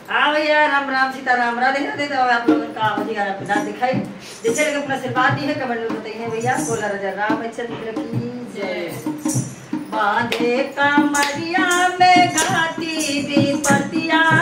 हाँ भैया, राम राम सीताराम, राधे राधे। तो आप लोगों का अधिकार अपना दिखाई जैसे लोग अपना आशीर्वाद दी है कमेंट में बताइए भैया। बोला राजा रामचंद्र की जय। बांधे कमरिया में घाटी विपतिया